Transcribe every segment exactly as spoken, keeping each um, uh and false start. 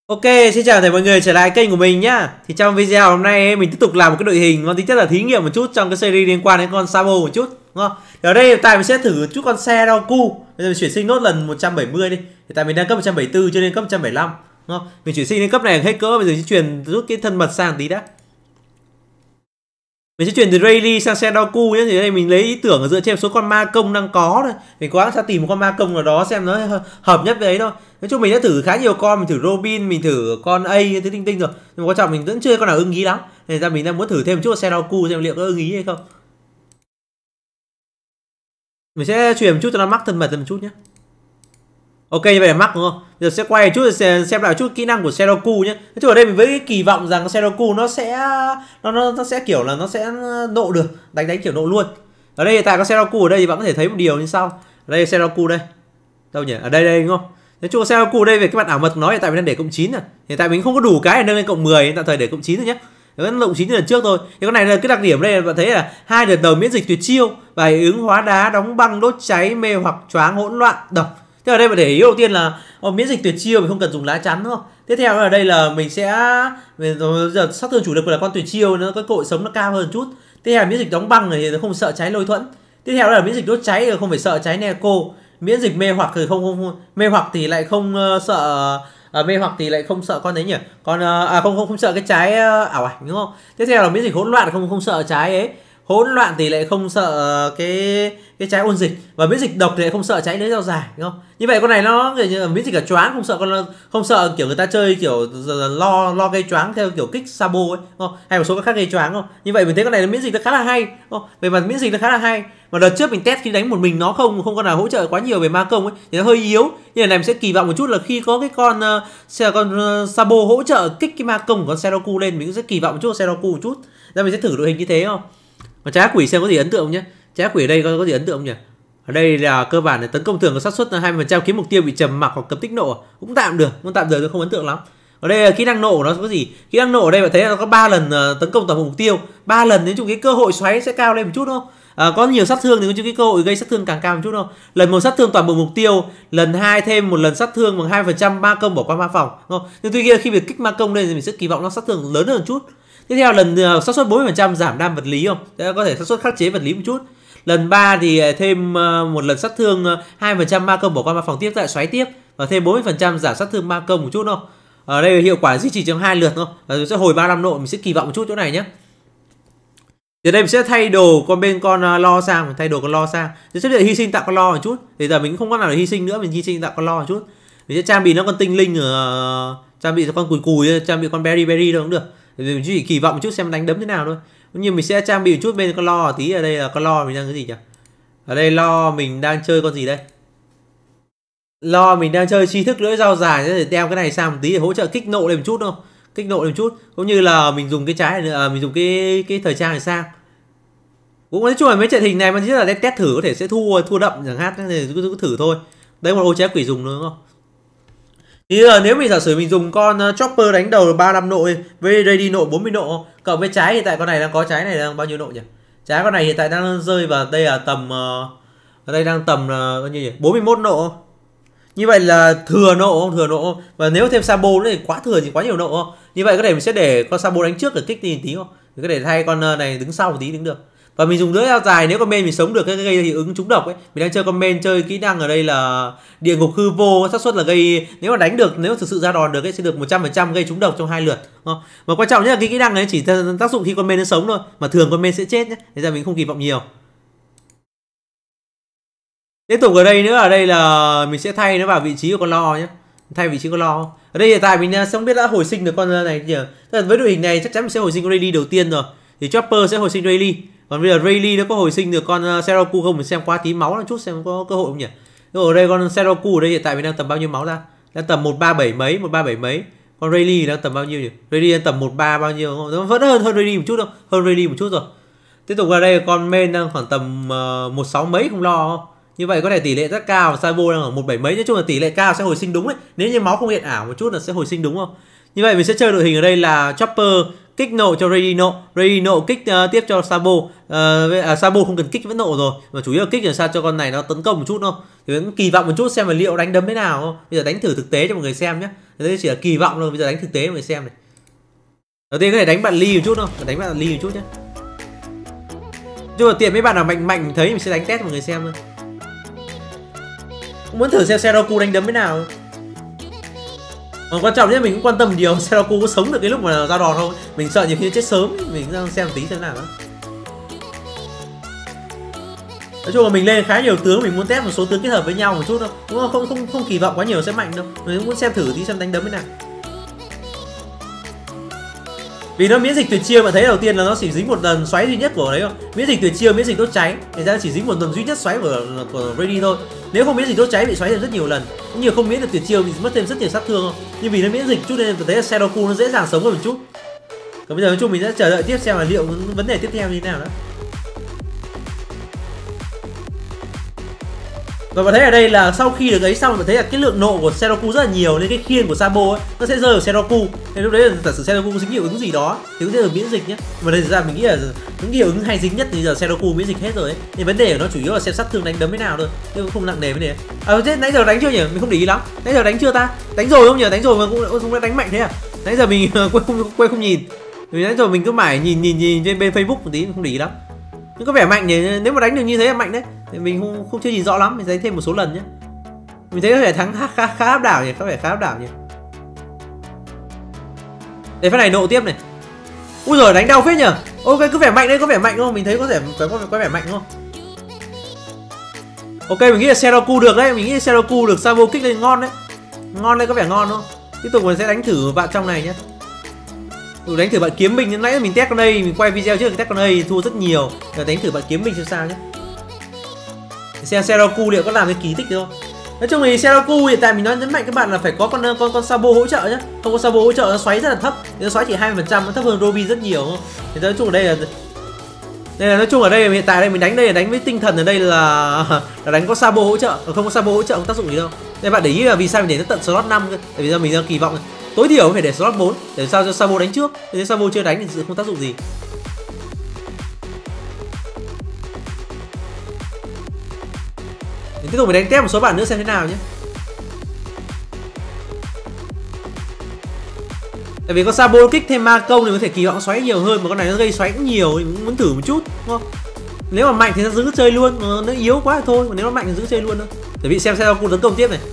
Ok, xin chào tất cả mọi người trở lại kênh của mình nhá. Thì trong video hôm nay mình tiếp tục làm một cái đội hình mang tính chất là thí nghiệm một chút trong cái series liên quan đến con Sabo một chút, đúng không? Ở đây hiện tại mình sẽ thử chút con Seroku. Bây giờ mình chuyển sinh nốt lần một trăm bảy mươi đi. Hiện tại mình đang cấp một trăm bảy mươi tư cho nên cấp một trăm bảy mươi lăm, đúng không? Mình chuyển sinh đến cấp này hết cỡ, bây giờ sẽ chuyển rút cái thân mật sang tí đã. Mình sẽ chuyển từ Rayleigh sang Seroku nhé. Thì đây mình lấy ý tưởng dựa trên số con ma công đang có thôi. Mình cố gắng sẽ tìm một con ma công nào đó xem nó hợp nhất với ấy thôi. Nói chung mình đã thử khá nhiều con, mình thử Robin, mình thử con A, thứ tinh tinh rồi. Nhưng mà quan trọng mình vẫn chưa con nào ưng ý lắm. Nên ra mình đang muốn thử thêm một chút Seroku xem liệu có ưng ý hay không. Mình sẽ chuyển một chút cho nó mắc thân mật một chút nhé. Ok, như vậy là mắc đúng không? Giờ sẽ quay một chút xem, xem lại chút kỹ năng của Seroku nhé. Nói chung ở đây mình với kỳ vọng rằng Seroku nó sẽ nó, nó nó sẽ kiểu là nó sẽ nộ được, đánh đánh kiểu nộ luôn. Ở đây hiện tại có Seroku ở đây thì bạn có thể thấy một điều như sau. Ở đây Seroku đây. Đâu nhỉ? Ở đây đây đúng không? Nói chung Seroku đây về cái mặt ảo mật của nó hiện tại mình đang để cộng chín này. Hiện tại mình không có đủ cái để nâng lên cộng mười, tạm thời để cộng chín thôi nhé. Vẫn cộng chín lần trước thôi. Cái con này là cái đặc điểm đây là bạn thấy là hai đợt đầu miễn dịch tuyệt chiêu, bài ứng hóa đá, đóng băng, đốt cháy, mê hoặc choáng, hỗn loạn, độc. Thế ở đây bạn để ý đầu tiên là oh, miễn dịch tuyệt chiêu mình không cần dùng lá chắn đúng không? Tiếp theo ở đây là mình sẽ mình, giờ sát thương chủ lực là con tuyệt chiêu, nó có cơ hội sống nó cao hơn chút. Tiếp theo là miễn dịch đóng băng này thì không sợ cháy lôi thuẫn. Tiếp theo là miễn dịch đốt cháy thì không phải sợ cháy Neko. Miễn dịch mê hoặc thì không không mê hoặc thì lại không uh, sợ à, mê hoặc thì lại không sợ con đấy nhỉ? Con uh, à không không không sợ cái trái uh, ảo ảnh đúng không? Tiếp theo là miễn dịch hỗn loạn không không sợ trái ấy. Hỗn loạn thì lại không sợ cái cái trái ôn dịch, và miễn dịch độc thì lại không sợ trái lưới dao dài đúng không? Như vậy con này nó như miễn dịch cả choáng, không sợ con không sợ kiểu người ta chơi kiểu lo lo gây choáng theo kiểu kích Sabo ấy đúng không? Hay một số các khác gây choáng không? Như vậy mình thấy con này nó miễn dịch nó khá là hay đúng không? Về mặt miễn dịch nó khá là hay. Mà đợt trước mình test khi đánh một mình nó không không con nào hỗ trợ quá nhiều về ma công ấy thì nó hơi yếu. Như này mình sẽ kỳ vọng một chút là khi có cái con uh, con uh, Sabo hỗ trợ kích cái ma công của con Seroku lên, mình cũng sẽ kỳ vọng một chút Seroku một chút. Ra mình sẽ thử đội hình như thế không? Mà trái quỷ xem có gì ấn tượng không nhé. Trái quỷ ở đây có, có gì ấn tượng không nhỉ? Ở đây là cơ bản là tấn công thường có xác suất là hai mươi phần trăm khiến mục tiêu bị trầm mặc hoặc cấm tích nộ, cũng tạm được, cũng tạm được, không ấn tượng lắm. Ở đây là kỹ năng nộ của nó có gì? Kỹ năng nộ ở đây bạn thấy là nó có ba lần uh, tấn công toàn bộ mục tiêu, ba lần đến chung cái cơ hội xoáy sẽ cao lên một chút đúng không? À, có nhiều sát thương thì có cái cơ hội gây sát thương càng cao một chút không? Lần một sát thương toàn bộ mục tiêu, lần hai thêm một lần sát thương bằng hai phần trăm ma công bỏ qua ma phòng, đúng không? Nhưng tuy nhiên khi việc kích ma công lên thì mình sẽ kỳ vọng nó sát thương lớn hơn một chút. Tiếp theo lần uh, xác suất bốn mươi phần trăm giảm đam vật lý không? Thế có thể xác suất khắc chế vật lý một chút. Lần ba thì thêm uh, một lần sát thương uh, hai phần trăm ma công bỏ qua ma phòng tiếp lại xoáy tiếp, và thêm bốn mươi phần trăm giảm sát thương ma công một chút không? Ở đây hiệu quả duy trì trong hai lượt không? Và sẽ hồi ba mươi lăm nộ, mình sẽ kỳ vọng một chút chỗ này nhé. Thì đây mình sẽ thay đồ con bên con uh, lo sang, mình thay đồ con lo sang. Thì sẽ hy sinh tạo con lo một chút. Thì giờ mình không có nào để hy sinh nữa, mình hy sinh tạo con lo một chút. Mình sẽ trang bị nó con tinh linh ở uh, trang bị cho con cùi cùi, trang bị con berry berry đâu cũng được. Thì mình chỉ kỳ vọng một chút xem đánh đấm thế nào thôi. Nhưng mình sẽ trang bị một chút bên con lo tí. Ở đây là con lo mình đang cái gì nhỉ? Ở đây lo mình đang chơi con gì đây? Lo mình đang chơi tri thức lưỡi dao dài, để đeo cái này sang một tí để hỗ trợ kích nộ lên một chút không? Kích nộ lên một chút. Cũng như là mình dùng cái trái này, à, mình dùng cái cái thời trang này sang. Cũng nói chung là mấy trận hình này mà chỉ là để test thử, có thể sẽ thua thua đậm chẳng hạn, thì cứ, cứ thử thôi. Đấy một ô trái quỷ dùng đúng không? Thì giờ nếu mình giả sử mình dùng con uh, Chopper đánh đầu ba mươi lăm nộ với Ready nộ bốn mươi nộ, cộng với trái hiện tại con này đang có trái này đang bao nhiêu nộ nhỉ? Trái con này hiện tại đang rơi vào đây là tầm uh, ở đây đang tầm uh, bao nhiêu nhỉ? bốn mươi mốt nộ. Như vậy là thừa nộ không? Thừa nộ. Và nếu thêm Sabo nữa thì quá thừa thì quá nhiều nộ không? Như vậy có thể mình sẽ để con Sabo đánh trước để kích đi tí không? Thì có thể thay con này đứng sau một tí đứng được. Và mình dùng lưỡi dao dài, nếu con main mình sống được cái gây hiệu ứng trúng độc ấy. Mình đang chơi con main chơi kỹ năng ở đây là địa ngục hư vô, xác suất là gây, nếu mà đánh được, nếu thực sự ra đòn được ấy sẽ được một trăm phần trăm gây trúng độc trong hai lượt. Mà quan trọng nhất là cái kỹ năng này chỉ tác dụng khi con main nó sống thôi, mà thường con main sẽ chết nhé. Thế ra mình không kỳ vọng nhiều. Tiếp tục ở đây nữa, ở đây là mình sẽ thay nó vào vị trí của con lo nhé. Thay vị trí con lo. Ở đây hiện tại mình không biết đã hồi sinh được con này nhỉ. Với đội hình này chắc chắn mình sẽ hồi sinh con Rayleigh đầu tiên rồi. Thì Chopper sẽ hồi sinh Rayleigh. Còn bây giờ Rayleigh nó có hồi sinh được con Seroku không? Mình xem qua tí máu một chút xem có cơ hội không nhỉ. Ở đây con Seroku ở đây hiện tại mình đang tầm bao nhiêu máu ra? Đang tầm một ba bảy mấy, một ba bảy mấy. Con Rayleigh đang tầm bao nhiêu nhỉ? Rayleigh đang tầm một ba bao nhiêu không? Nó vẫn hơn hơn Rayleigh một chút đâu. Hơn Rayleigh một chút rồi. Tiếp tục ở đây con main đang khoảng tầm uh, một sáu mấy không lo không? Như vậy có thể tỷ lệ rất cao, Sabo đang ở một bảy mấy, nói chung là tỷ lệ cao sẽ hồi sinh đúng ấy. Nếu như máu không hiện ảo một chút là sẽ hồi sinh đúng không? Như vậy mình sẽ chơi đội hình ở đây là Chopper kích nộ cho Ready nộ, Ready nộ kích uh, tiếp cho Sabo. Uh, à, Sabo không cần kích vẫn nộ rồi, mà chủ yếu là kích làm sao cho con này nó tấn công một chút thôi. Thì vẫn kỳ vọng một chút xem là liệu đánh đấm thế nào không. Bây giờ đánh thử thực tế cho mọi người xem nhé. Đây chỉ là kỳ vọng thôi, bây giờ đánh thực tế mọi người xem này. Đầu tiên có thể đánh bạn Lee một chút không? Đánh bạn Lee một chút nhé. Chứ mà tiện mấy bạn nào mạnh mạnh mình thấy mình sẽ đánh test mọi người xem thôi. Cũng muốn thử xem Seroku đánh đấm thế nào. Còn quan trọng nhất mình cũng quan tâm điều Seroku có sống được cái lúc mà ra đòn không. Mình sợ nhiều khi nó chết sớm, mình ra xem một tí xem nào đó. Nói chung là mình lên khá nhiều tướng, mình muốn test một số tướng kết hợp với nhau một chút đâu. Đúng không? Không không không kỳ vọng quá nhiều sẽ mạnh đâu. Mình cũng muốn xem thử tí xem đánh đấm thế nào. Vì nó miễn dịch tuyệt chiêu, bạn thấy đầu tiên là nó chỉ dính một lần xoáy duy nhất của đấy không? Miễn dịch tuyệt chiêu, miễn dịch đốt cháy, thì ra chỉ dính một lần duy nhất xoáy của của Ready thôi. Nếu không miễn dịch đốt cháy bị xoáy thêm rất nhiều lần. Cũng như không miễn được tuyệt chiêu bị mất thêm rất nhiều sát thương không? Nhưng vì nó miễn dịch chút nên tôi thấy là Seroku nó dễ dàng sống hơn một chút. Còn bây giờ nói chung mình sẽ chờ đợi tiếp xem là liệu vấn đề tiếp theo như thế nào đó. Và bạn thấy ở đây là sau khi được ấy xong bạn thấy là cái lượng nộ của Seroku rất là nhiều nên cái khiên của Sabo ấy nó sẽ rơi vào Seroku. Nên lúc đấy là giả sử Seroku dính hiệu ứng gì đó thì cũng sẽ được miễn dịch nhé. Mà đây ra mình nghĩ là những hiệu ứng hay dính nhất thì giờ Seroku miễn dịch hết rồi ấy. Nên vấn đề của nó chủ yếu là xem sát thương đánh đấm thế nào thôi, chứ cũng không nặng nề vấn đề. À thế nãy giờ đánh chưa nhỉ? Mình không để ý lắm. Nãy giờ đánh chưa ta? Đánh rồi không nhỉ? Đánh rồi mà cũng cũng đã đánh mạnh thế à? Nãy giờ mình quên không quên không nhìn. Vì nãy giờ mình cứ mãi nhìn nhìn nhìn trên bên Facebook một tí không để ý lắm. Nhưng có vẻ mạnh thì nếu mà đánh được như thế là mạnh đấy. Thì mình không, không chưa nhìn rõ lắm, mình thấy thêm một số lần nhé. Mình thấy có vẻ thắng khá, khá, khá áp đảo nhỉ, có vẻ khá áp đảo nhỉ. Để phát này nộ tiếp này. Ui giời đánh đau phết nhở. Ok cứ vẻ mạnh đấy, có vẻ mạnh đúng không? Mình thấy có vẻ có, có, có vẻ mạnh đúng không? Ok mình nghĩ là Seroku được đấy, mình nghĩ là Seroku được Sabo kích lên ngon đấy. Ngon đấy, có vẻ ngon đúng không? Tiếp tục mình sẽ đánh thử bạn trong này nhé. Thử đánh thử bạn kiếm binh, lúc nãy mình test con đây, mình quay video trước test con đây thua rất nhiều. Giờ đánh thử bạn kiếm binh xem sao nhé. Xem Seroku liệu có làm cái kỳ tích được không? Nói chung thì Seroku hiện tại mình nói nhấn mạnh các bạn là phải có con con con Sabo hỗ trợ nhé. Không có Sabo hỗ trợ nó xoáy rất là thấp, nó xoáy chỉ hai mươi phần trăm, nó thấp hơn Robin rất nhiều không? Thì nói chung ở đây là đây là nói chung ở đây hiện tại đây mình đánh đây là đánh với tinh thần ở đây là là đánh có Sabo hỗ trợ, còn không có Sabo hỗ trợ không tác dụng gì đâu. Nên bạn để ý là vì sao mình để nó tận slot năm cơ? Tại vì giờ mình đang kỳ vọng tối thiểu phải để slot bốn để sao cho Sabo đánh trước. Nếu Sabo chưa đánh thì sự không tác dụng gì. Tiếp tục mình đánh test một số bạn nữa xem thế nào nhé. Tại vì con Sabo kích thêm ma công thì có thể kỳ vọng xoáy nhiều hơn, mà con này nó gây xoáy cũng nhiều thì muốn thử một chút đúng không? Nếu mà mạnh thì nó giữ chơi luôn, mà nó yếu quá thì thôi, còn nếu nó mạnh thì giữ chơi luôn thôi. Để bị xem Seroku tấn công tiếp này.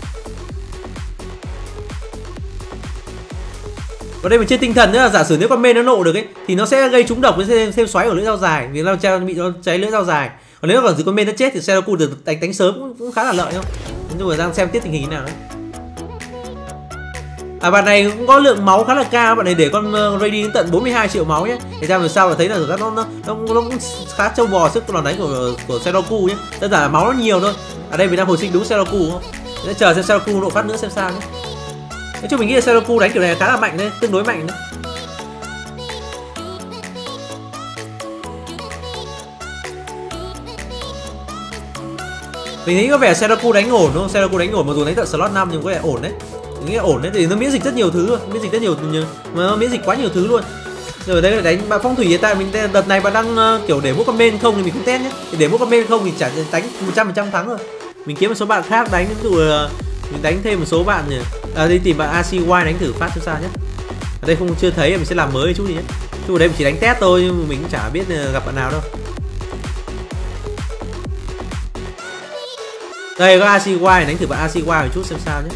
Ở đây mình chơi tinh thần nữa là giả sử nếu con main nó nộ được ấy thì nó sẽ gây trúng độc với thêm, thêm xoáy ở lưỡi dao dài, vì nó bị nó cháy lưỡi dao dài. Còn nếu còn con main nó chết thì Seroku được đánh đánh sớm cũng, cũng khá là lợi không? Nhưng mà đang xem tiếp tình hình thế nào đấy. À bạn này cũng có lượng máu khá là cao, bạn này để con uh, Ready đến tận bốn mươi hai triệu máu nhé. Thì ra làm sao là thấy là nó nó nó, nó, nó cũng khá trâu bò sức đòn đánh của của Seroku nhé. Đơn giản là máu nó nhiều thôi. Ở đây mình đang hồi sinh đúng Seroku không? Để chờ xem Seroku nộ phát nữa xem sao nhé. Nói chung mình nghĩ là Seroku đánh kiểu này khá là mạnh đấy, tương đối mạnh đấy. Mình thấy có vẻ Seroku đánh ổn đúng không? Seroku đánh ổn, mặc dù đánh tận slot năm nhưng có vẻ ổn đấy. Mình nghĩ là ổn đấy, thì nó miễn dịch rất nhiều thứ luôn, miễn dịch rất nhiều mà nó miễn dịch quá nhiều thứ luôn. Rồi đây là đánh bạn phong thủy hiện tại mình đợt này bạn đang uh, kiểu để mỗi con main không thì mình không test nhé. Thì để mỗi con main không thì chả đánh một trăm phần trăm thắng rồi. Mình kiếm một số bạn khác đánh, ví dụ uh, mình đánh thêm một số bạn nhỉ. À, đi tìm bạn a xê i đánh thử phát xem sao nhé. Ở đây không chưa thấy mình sẽ làm mới chút gì nhé. Chứ ở đây mình chỉ đánh test thôi nhưng mà mình cũng chả biết gặp bạn nào đâu. Đây có a xê i đánh thử bạn a xê i một chút xem sao nhé.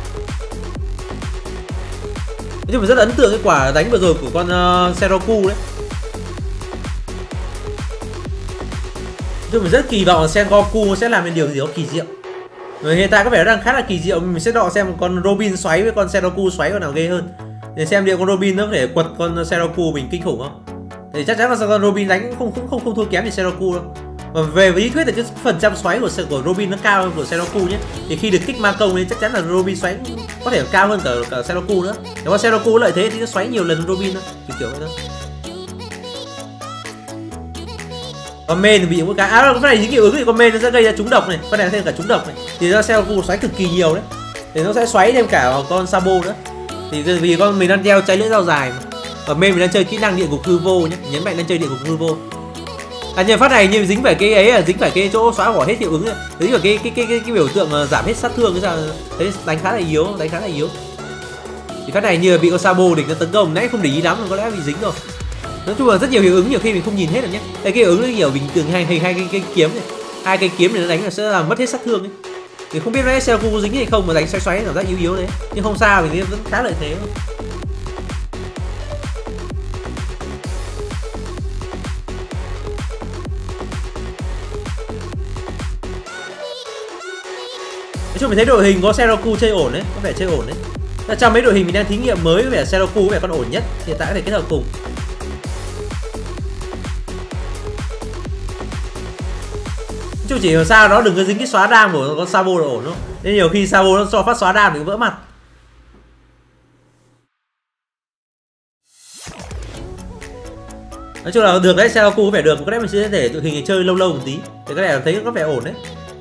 Nhưng mà rất ấn tượng cái quả đánh vừa rồi của con uh, Seroku đấy. Nhưng mình rất kỳ vọng là Sengoku sẽ làm nên điều gì đó kỳ diệu. Rồi hiện tại có vẻ đang khá là kỳ diệu, mình sẽ đọ xem con Robin xoáy với con Seroku xoáy con nào ghê hơn. Để xem liệu con Robin nó có thể quật con Seroku mình kinh khủng không. Thì chắc chắn là con Robin đánh không không không không thua kém gì Seroku đâu. Và về với lý thuyết thì cái phần trăm xoáy của của Robin nó cao hơn của Seroku nhé. Thì khi được kích ma công thì chắc chắn là Robin xoáy có thể cao hơn cả cả Seroku nữa. Nếu mà Seroku lợi thế thì nó xoáy nhiều lần Robin thôi, kiểu kiểu vậy thôi. Con main bị một cái à cái này dính hiệu ứng thì con main nó sẽ gây ra trúng độc này, con này thêm cả trúng độc này. Thì ra Seroku xoáy cực kỳ nhiều đấy. Thì nó sẽ xoáy thêm cả con Sabo nữa. Thì vì con mình đang đeo cháy lưỡi dao dài mà. Ở main mình đang chơi kỹ năng điện ngục hư vô nhé, nhấn mạnh đang chơi điện ngục hư vô. À nhưng phát này như dính phải cái ấy là dính phải cái chỗ xóa bỏ hết hiệu ứng, dính phải cái cái cái cái, cái biểu tượng giảm hết sát thương cái sao thấy đánh khá là yếu, đánh khá là yếu. Thì phát này như là bị con Sabo địch nó tấn công, nãy không để ý lắm rồi có lẽ bị dính rồi. Nói chung là rất nhiều hiệu ứng, nhiều khi mình không nhìn hết được nhé. Đây cái hiệu ứng nó nhiều bình thường hai hai hai cái, cái kiếm này, hai cái kiếm này nó đánh là sẽ làm mất hết sát thương ấy. Thì không biết Red Sengoku có dính hay không mà đánh xoáy xoáy cảm giác yếu yếu đấy. Nhưng không sao, mình vẫn khá lợi thế. Nói chung mình thấy đội hình có Sengoku chơi ổn đấy, có vẻ chơi ổn đấy. Trong mấy đội hình mình đang thí nghiệm mới, có vẻ Sengoku có vẻ con ổn nhất, hiện tại có thể kết hợp cùng. Chứ chỉ làm sao nó đừng có dính cái xóa đam của con Sabo là ổn không? Nên nhiều khi Sabo nó cho phát xóa đam thì vỡ mặt. Nói chung là được đấy, Sengoku có vẻ được, có lẽ mình sẽ để đội hình này chơi lâu lâu một tí để có thể thấy có vẻ ổn đấy.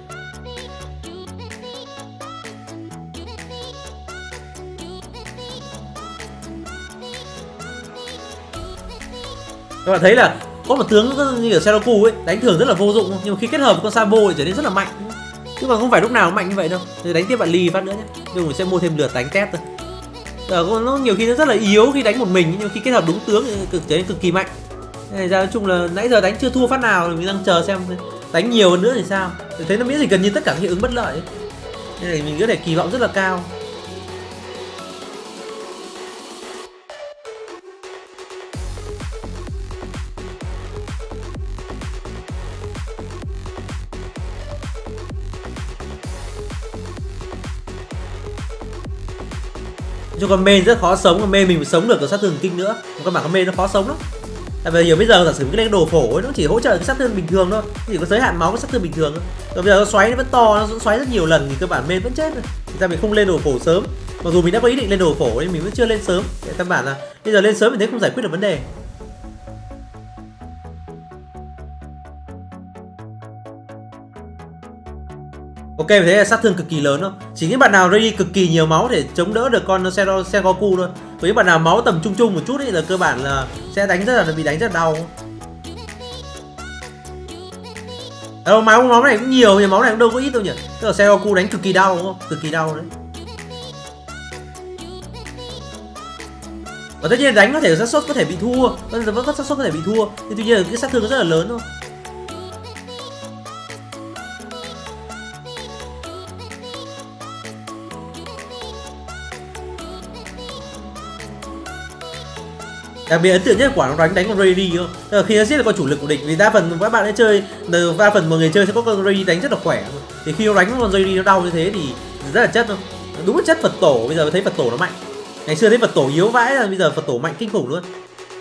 Các bạn thấy là có một tướng như ở Sengoku ấy đánh thường rất là vô dụng, nhưng mà khi kết hợp với con Sabo thì trở nên rất là mạnh. Chứ còn không phải lúc nào mạnh như vậy đâu. Rồi đánh tiếp bạn Lee phát nữa nhé. Nhưng mình sẽ mua thêm lượt đánh test thôi. Ờ, nó nhiều khi nó rất là yếu khi đánh một mình, nhưng khi kết hợp đúng tướng thì cực trở nên cực kỳ mạnh. Nên ra nói chung là nãy giờ đánh chưa thua phát nào, mình đang chờ xem đánh nhiều hơn nữa thì sao. Tôi thấy nó miễn gì gần như tất cả các hiệu ứng bất lợi ấy. Nên là mình có thể kỳ vọng rất là cao. Cho con main rất khó sống, con main mình phải sống được ở sát thương kinh nữa. Còn bản con main nó khó sống lắm. Tại vì giờ bây giờ giả sử cái lên đồ phổ ấy, nó chỉ hỗ trợ cái sát thương bình thường thôi, chỉ có giới hạn máu với sát thương bình thường thôi. Còn bây giờ nó xoáy nó vẫn to, nó vẫn xoáy rất nhiều lần thì cơ bản main vẫn chết rồi. Thì ra mình không lên đồ phổ sớm. Mặc dù mình đã có ý định lên đồ phổ nhưng mình vẫn chưa lên sớm. Để căn bản là bây giờ lên sớm mình thấy không giải quyết được vấn đề. Ok, mình thấy là sát thương cực kỳ lớn không? Chỉ những bạn nào ready cực kỳ nhiều máu để chống đỡ được con Sengoku thôi. Với những bạn nào máu tầm trung trung một chút ấy là cơ bản là sẽ đánh rất là bị đánh rất là đau. Đâu, máu máu này cũng nhiều, nhưng máu này cũng đâu có ít đâu nhỉ. Tức là Sengoku đánh cực kỳ đau đúng không? Cực kỳ đau đấy. Và tất nhiên đánh có thể xác suất có thể bị thua, vẫn có xác suất có thể bị thua, nhưng tuy nhiên là cái sát thương nó rất là lớn thôi. Đặc biệt ấn tượng nhất quả nó đánh đánh con Rayleigh không? Tức là khi nó giết được con chủ lực của địch, vì đa phần các bạn ấy chơi, đa phần mọi người chơi sẽ có con Rayleigh đánh rất là khỏe. Thì khi nó đánh con Rayleigh nó đau như thế thì rất là chất không? Đúng là chất Phật tổ, bây giờ thấy Phật tổ nó mạnh. Ngày xưa thấy Phật tổ yếu vãi là bây giờ Phật tổ mạnh kinh khủng luôn.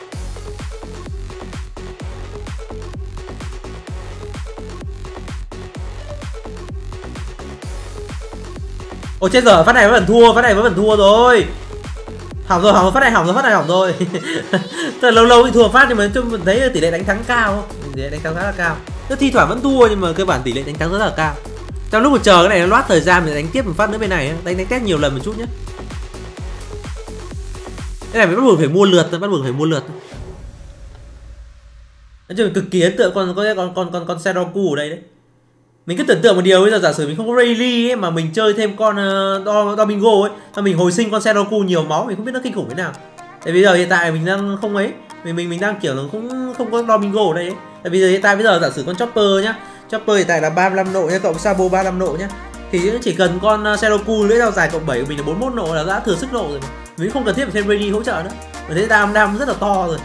Ôi chết rồi, phát này vẫn vẫn thua, phát này vẫn vẫn thua rồi. Hỏng rồi, hỏng phát này hỏng rồi, phát này hỏng rồi. Tức là lâu lâu bị thua phát nhưng mà mình thấy tỷ lệ đánh thắng cao, tỷ lệ đánh thắng khá là cao. Tức thi thoảng vẫn thua nhưng mà cơ bản tỷ lệ đánh thắng rất là cao. Trong lúc mà chờ cái này nó loát thời gian mình đánh tiếp một phát nữa bên này, đánh đánh test nhiều lần một chút nhé. Cái này mình bắt buộc phải mua lượt, bắt buộc phải mua lượt. Nói chung cực kỳ ấn tượng con con con con con con Sengoku ở đây đấy. Mình cứ tưởng tượng một điều, bây giờ giả sử mình không có Rayleigh ấy mà mình chơi thêm con uh, Domingo ấy, mà mình hồi sinh con Sengoku nhiều máu, mình không biết nó kinh khủng thế nào. Tại bây giờ hiện tại mình đang không ấy, mình mình mình đang kiểu là cũng không có Domingo ở đây ấy. Tại bây giờ hiện tại bây giờ giả sử con Chopper nhá, Chopper hiện tại là ba mươi lăm nộ nhá, cộng Sabo ba mươi lăm nộ nhá. Thì chỉ cần con Sengoku lưỡi dao dài cộng bảy của mình là bốn mươi mốt nộ là đã thừa sức nộ rồi. Mình không cần thiết phải thêm Rayleigh hỗ trợ nữa. Mình thấy đam đam rất là to rồi.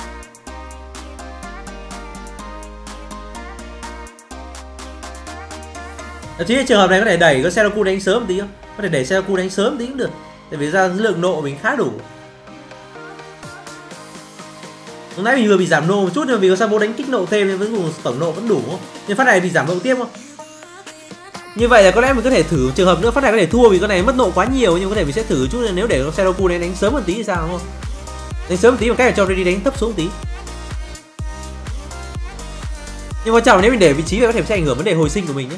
Chứ trường hợp này có thể đẩy con Sengoku đánh sớm một tí không? Có thể đẩy Sengoku đánh sớm một tí cũng được. Tại vì ra lượng nộ mình khá đủ. Lúc nãy mình vừa bị giảm nộ một chút nhưng mà vì có Sabo đánh kích nộ thêm nên vẫn dùng tổng nộ vẫn đủ không? Nhưng phát này bị giảm nộ tiếp không? Như vậy là có lẽ mình có thể thử trường hợp nữa, phát này có thể thua vì con này mất nộ quá nhiều, nhưng có thể mình sẽ thử chút nếu để con Sengoku này đánh sớm một tí thì sao đúng không? Đánh sớm một tí một cách là cho Ready đánh thấp xuống một tí. Nhưng quan trọng nếu mình để vị trí thì có thể sẽ ảnh hưởng vấn đề hồi sinh của mình nhé.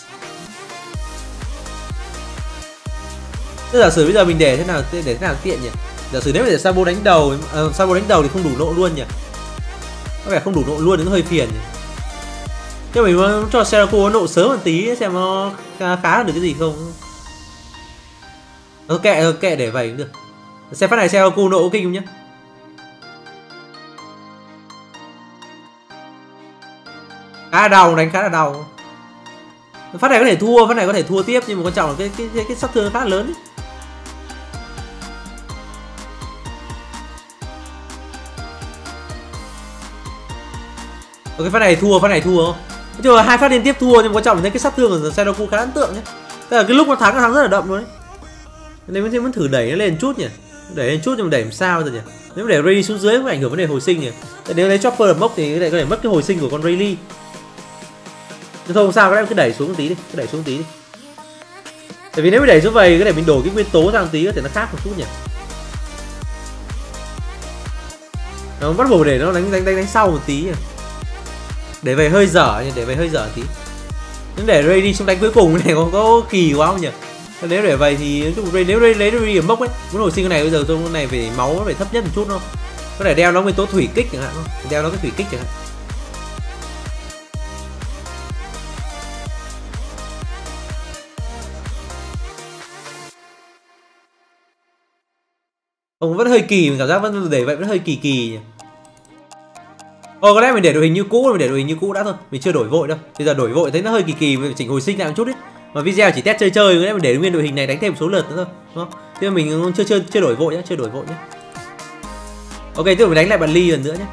Tức giả sử bây giờ mình để thế nào để thế nào tiện nhỉ? Giả sử nếu mà để Sabo đánh đầu, uh, Sabo đánh đầu thì không đủ nộ luôn nhỉ? Có vẻ không đủ nộ luôn thì nó hơi phiền nhỉ? Chứ mình muốn cho Sengoku nộ sớm một tí xem nó khá được cái gì không. Nó kệ, kệ để vậy cũng được. Xem phát này Sengoku nộ kinh không nhá. Khá là đau, đánh khá là đau. Phát này có thể thua, phát này có thể thua tiếp, nhưng mà quan trọng là cái cái cái, cái sát thương khá là lớn ấy. Cái phát này thua, phát này thua không? Chứ hai phát liên tiếp thua, nhưng quan trọng là thấy cái sát thương của Sengoku khá ấn tượng nhé. Tức là cái lúc nó thắng nó thắng rất là đậm luôn đấy. Nên mình muốn thử đẩy nó lên chút nhỉ, đẩy lên chút nhưng mà đẩy làm sao rồi nhỉ? Nếu mà để Rayleigh xuống dưới cũng ảnh hưởng vấn đề hồi sinh nhỉ. Nếu lấy Chopper ở mốc thì lại có thể mất cái hồi sinh của con Rayleigh. Chứ thôi không sao, các em cứ đẩy xuống một tí đi, cứ đẩy xuống một tí đi. Tại vì nếu mình đẩy xuống vậy, cái để mình đổi cái nguyên tố sang tí có thể nó khác một chút nhỉ. Nó bắt buộc để nó đánh đánh đánh đánh sau một tí nhỉ. Để về hơi dở nhỉ, để về hơi dở tí. Nhưng để Rayleigh xuống đánh cuối cùng cái này có, có kỳ quá không nhỉ? Nếu để vậy thì nếu lấy lấy Rayleigh ở mốc ấy, muốn hồi sinh cái này bây giờ tôi cái này phải máu nó phải thấp nhất một chút không? Có thể đeo nó nguyên tố thủy kích chẳng hạn không? Đeo nó cái thủy kích chẳng hạn. Ông vẫn hơi kỳ, mình cảm giác vẫn để vậy vẫn hơi kỳ kỳ nhỉ. Ồ, có lẽ mình để đội hình như cũ, mình để đội hình như cũ đã thôi, mình chưa đổi vội đâu. Bây giờ đổi vội thấy nó hơi kỳ kỳ, mình chỉnh hồi sinh lại một chút đấy. Mà video chỉ test chơi chơi, có lẽ mình để nguyên đội hình này đánh thêm một số lượt nữa thôi, đúng không? Thế mình chưa chưa chưa đổi vội nhá, chưa đổi vội nhá. Ok, tiếp tục mình đánh lại bạn Lee lần nữa nhé.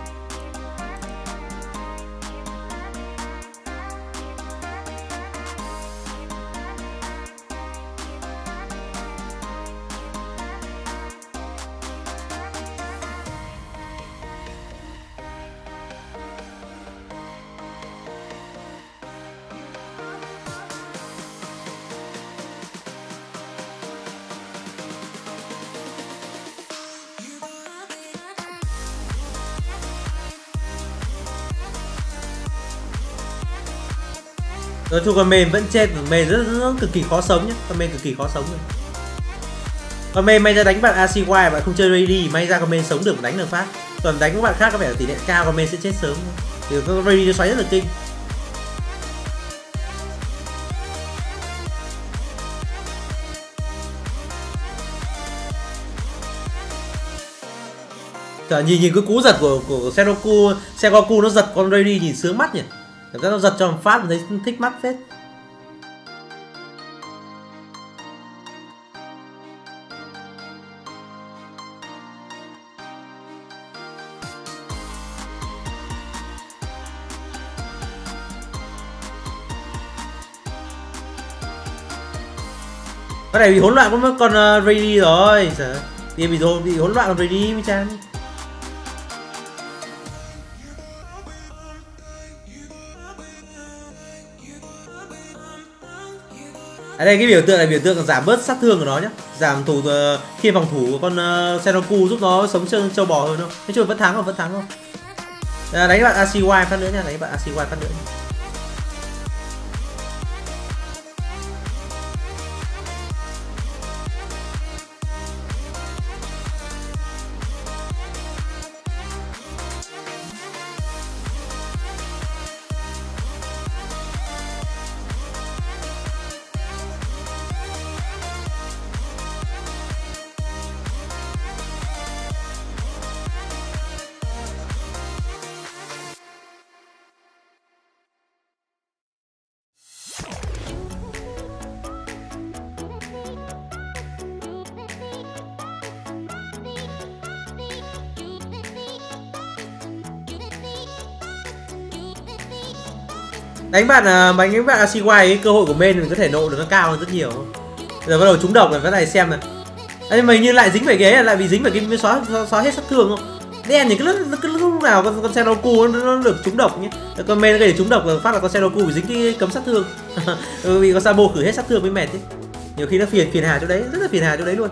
Nói chung con main vẫn chết, main rất, rất, rất cực kỳ khó sống nhé, con main cực kỳ khó sống rồi. Con main may ra đánh bạn a xê i bạn không chơi Rayleigh, may ra con main sống được đánh được phát. Còn đánh các bạn khác có vẻ là tỷ lệ cao con main sẽ chết sớm. Thì con Rayleigh nó xoáy rất là kinh. Trời, nhìn nhìn cái cú giật của của Sengoku, Sengoku nó giật con Rayleigh nhìn sướng mắt nhỉ. Cảm giác nó giật cho một phát mình thấy thích mắt phết. Cái này bị hỗn loạn con con uh, Rayleigh rồi. Thì bị bị hỗn loạn con Rayleigh mới chán. Ở đây cái biểu tượng này biểu tượng giảm bớt sát thương của nó nhé, giảm thủ uh, khi phòng thủ của con uh, Sengoku giúp nó sống trơn châu bò hơn không? Nói chung vẫn thắng không, vẫn thắng không? À, đánh bạn a xê i phát nữa nha, đánh bạn a xê i phát nữa nhá. Đánh bạn đánh những bạn a xê i cái cơ hội của main mình có thể nộ được nó cao hơn rất nhiều. Giờ bắt đầu trúng độc rồi, cái này xem này. Ấy mình như lại dính phải cái lại bị dính phải cái mới xóa, xóa xóa hết sát thương không? Đen thì cái lúc, cái lúc nào con con Sengoku nó, nó được trúng độc nhé. Con main nó gây trúng độc rồi phát là con Sengoku bị dính cái cấm sát thương. Bị con Sabo khử hết sát thương mới mệt chứ. Nhiều khi nó phiền phiền hà chỗ đấy, rất là phiền hà chỗ đấy luôn.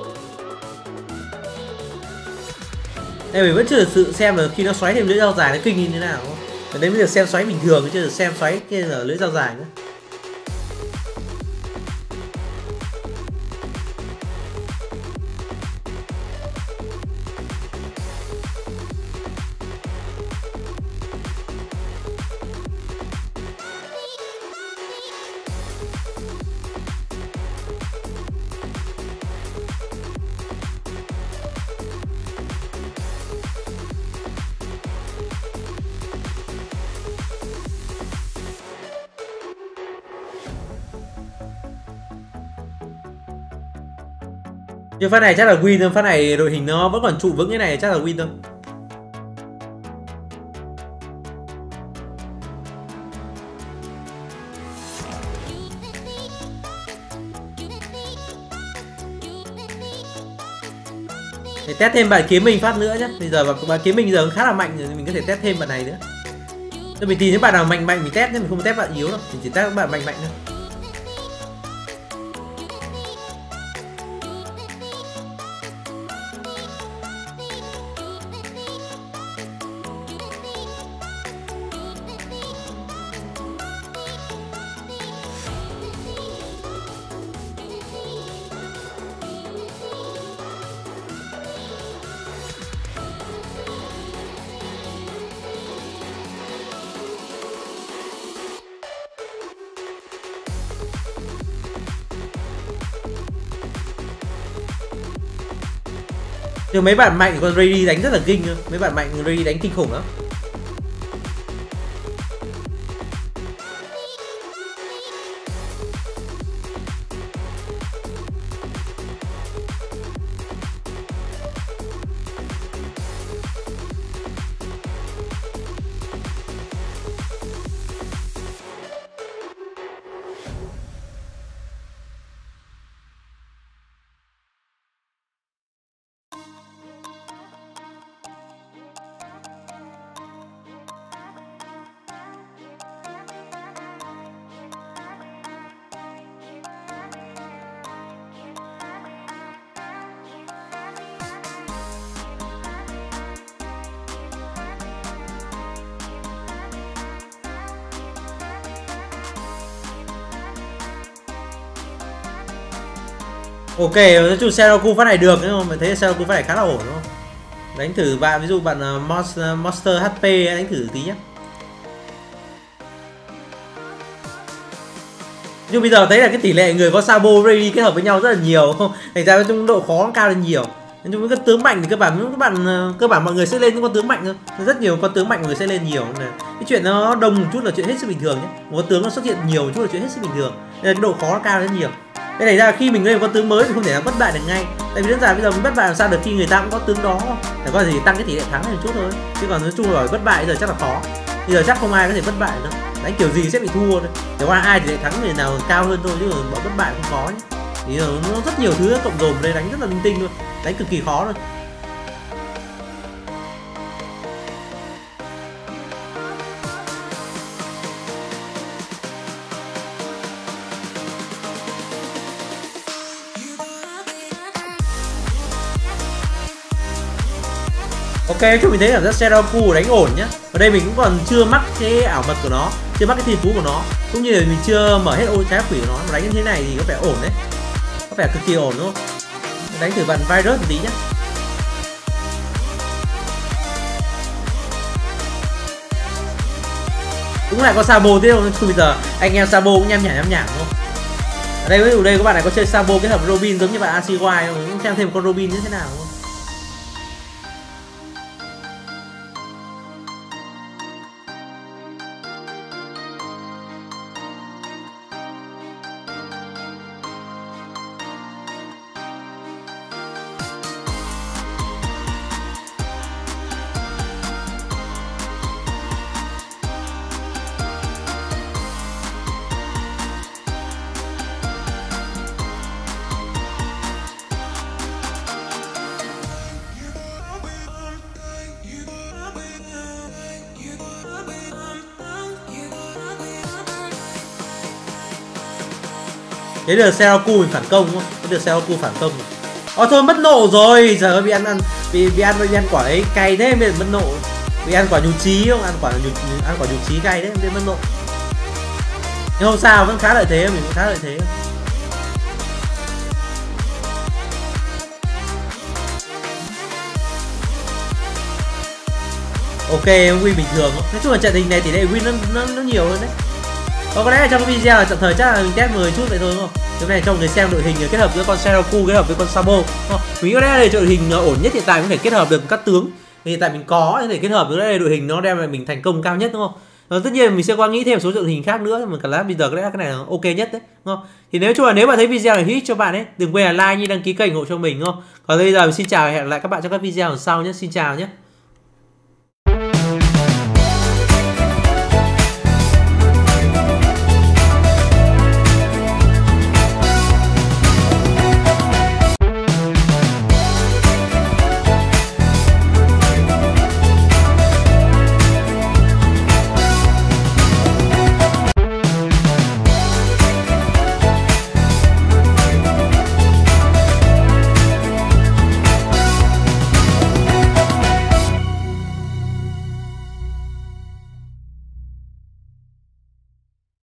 Đây mình vẫn chưa được sự xem là khi nó xoáy thêm lưỡi dao dài nó kinh như thế nào. Còn đấy bây giờ xem xoáy bình thường chứ được xem xoáy kia là lưỡi dao dài nữa. Nhưng phát này chắc là win thôi, phát này đội hình nó vẫn còn trụ vững, cái này chắc là win thôi. Để test thêm bạn kiếm mình phát nữa nhé. Bây giờ bạn kiếm mình bây giờ khá là mạnh rồi, mình có thể test thêm bạn này nữa. Tôi mình tìm những bạn nào mạnh mạnh mình test nhé, mình không test bạn yếu đâu, mình chỉ test các bạn mạnh mạnh thôi. Nhưng mấy bạn mạnh con Rady đánh rất là kinh cơ. Mấy bạn mạnh Rady đánh kinh khủng lắm. Ok, nói chung Seroku phát này được nhưng mà mình thấy Seroku phát này khá là ổn đúng không? Đánh thử bạn, ví dụ bạn uh, Monster, Monster hát pê đánh thử tí nhé. Nhưng bây giờ thấy là cái tỷ lệ người có Sabo Rady kết hợp với nhau rất là nhiều, thành ra trong độ khó nó cao lên nhiều. Nói chung với các tướng mạnh thì cơ bản các bạn cơ bản mọi người sẽ lên những con tướng mạnh thôi, rất nhiều con tướng mạnh mọi người sẽ lên nhiều. Cái chuyện nó đông một chút là chuyện hết sức bình thường nhé, một con tướng nó xuất hiện nhiều một chút là chuyện hết sức bình thường, nên là cái độ khó nó cao rất nhiều. Thế này ra khi mình lên một con tướng mới thì không thể nào bất bại được ngay, tại vì đơn giản bây giờ mình bất bại làm sao được khi người ta cũng có tướng đó, phải có gì tăng cái tỷ lệ thắng lên một chút thôi, chứ còn nói chung là bất bại giờ chắc là khó. Bây giờ chắc không ai có thể bất bại nữa, đánh kiểu gì sẽ bị thua thôi, để qua ai tỷ lệ thắng người nào cao hơn thôi, chứ bọn bất bại không khó nhé. Thì nó rất nhiều thứ cộng dồn đây, đánh rất là linh tinh luôn, đánh cực kỳ khó luôn. Ok, chúng mình thấy cảm giác Seroku đánh ổn nhá. Ở đây mình cũng còn chưa mắc cái ảo mật của nó, chưa mắc cái thiên phú của nó, cũng như là mình chưa mở hết ô trái quỷ của nó. Mà đánh như thế này thì có vẻ ổn đấy, có vẻ cực kỳ ổn đúng không? Đánh thử bạn virus một tí nhá. Cũng lại có Sabo tiếp không? Bây giờ anh em Sabo cũng nham nhảm nham nhảm đúng không? Ở đây ví dụ đây các bạn này có chơi Sabo kết hợp Robin giống như bạn a xê i không? Cũng xem thêm một con Robin như thế nào không? Thế được Seroku mình phản công không? Thế được Seroku phản công rồi. Ồ thôi mất nộ rồi, giờ bị ăn ăn bị bị ăn bị ăn quả ấy cay thế mới mất nộ. Bị ăn quả nhụt chí không? Ăn quả nhụt ăn quả nhụt chí cay đấy nên mất nộ. Nhưng không sao, vẫn khá lợi thế, mình cũng khá lợi thế. Ok, win bình thường. Nói chung là trận hình này tỷ lệ win nó, nó nó nhiều hơn đấy. Có lẽ trong cái video tạm thời chắc là mình test mười chút vậy thôi đúng không? Cái này cho người xem đội hình kết hợp giữa con Seroku kết hợp với con Sabo. Mình có lẽ đây đội hình ổn nhất hiện tại, có thể kết hợp được các tướng. Hiện tại mình có có thể kết hợp với đây đội hình nó đem lại mình thành công cao nhất đúng không? Ờ, tất nhiên mình sẽ qua nghĩ thêm số tượng hình khác nữa, mà cảm giác bây giờ cái này, cái này là ok nhất đấy, đúng không? Thì nếu chung là nếu bạn thấy video này hit cho bạn ấy, đừng quên là like như đăng ký kênh ủng hộ cho mình, đúng không? Còn bây giờ mình xin chào và hẹn gặp lại các bạn trong các video lần sau nhé. Xin chào nhé.